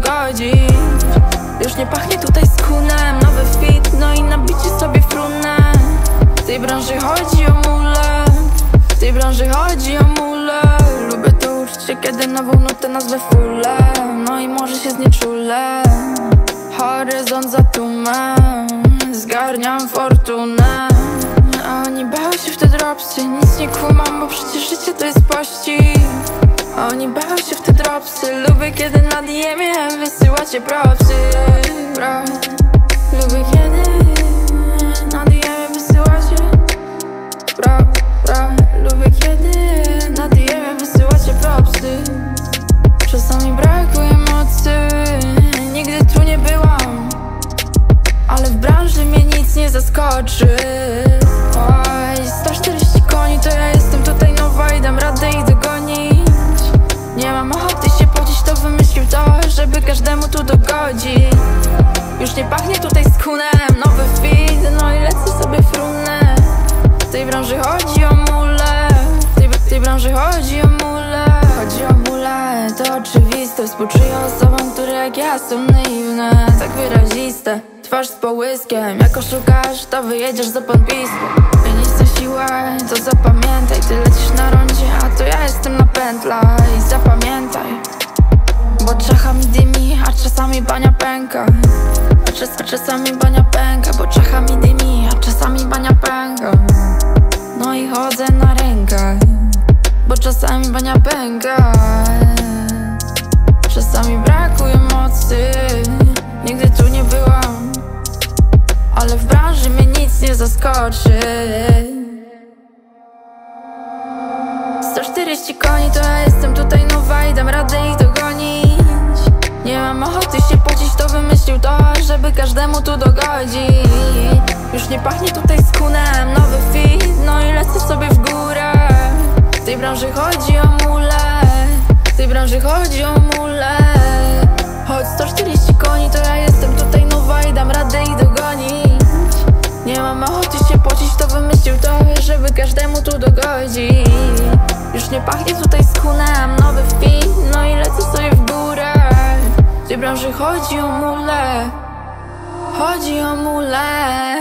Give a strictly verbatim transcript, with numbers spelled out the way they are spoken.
dogodzić. Już nie pachnie tutaj skunem, nowy fit, no i nabicie sobie frunę. W tej branży chodzi o mule, w tej branży chodzi o mule. Lubię to uczucie, kiedy nową nutę nazwę fulle, no i może się znieczulę. Horyzont za tłumem, zgarniam fortunę. A oni bały się w te dropsy, nic nie kumam, bo przecież życie to jest pościg. A oni bały się w te dropsy, lubię kiedy na D M-ie wysyłacie propsy. Bro. Lubię kiedy na D M-ie wysyłacie bro, bro. Lubię kiedy na D M-ie wysyłacie propsy. Czasami brakuje mocy, nigdy tu nie byłam, ale w branży mnie nic nie zaskoczy. Oj, sto czterdzieści koni, to ja jestem tutaj nowa i dam radę ich dogonić. Nie mam ochoty się pocić, to wymyślił to, żeby każdemu tu dogodzić. Już nie pachnie tutaj skunem, nowy fit, no i lecę sobie frunę. W tej branży chodzi o mule, w tej, w tej branży chodzi o mule. Chodzi o mule, to oczywiste. Współczuję osobom, które jak ja są naiwne, tak wyraziste. Twarz z połyskiem, jak oszukasz, to wyjedziesz za podpisku. Mienić na siłę, to zapamiętaj. Ty lecisz na rondzie, a to ja jestem na pętlach. I zapamiętaj, bo czacha mi dymi, a czasami bania pęka. A, czas, a czasami bania pęka, bo czacha mi dymi, a czasami bania pęka. No i chodzę na rękach, bo czasami bania pęka. Czasami brakuje mocy, nigdy tu nie byłam, ale w branży mnie nic nie zaskoczy. sto czterdzieści koni, to ja jestem tutaj nowa i dam radę ich dogonić. Nie mam ochoty się pocić, to wymyślił to, żeby każdemu tu dogodzić. Już nie pachnie tutaj skunem, nowy fit, no i lecę sobie w górę. W tej branży chodzi o mule, w tej branży chodzi o mule. Choć sto czterdzieści koni, to ja jestem tutaj nowa i dam radę ich dogonić. Nie mam ochoty się pocić, to wymyślił to, żeby każdemu tu dogodzić. Już nie pachnie tutaj skunem, nowy fit, no i lecę sobie w górę. W tej branży chodzi o mule, chodzi o mule.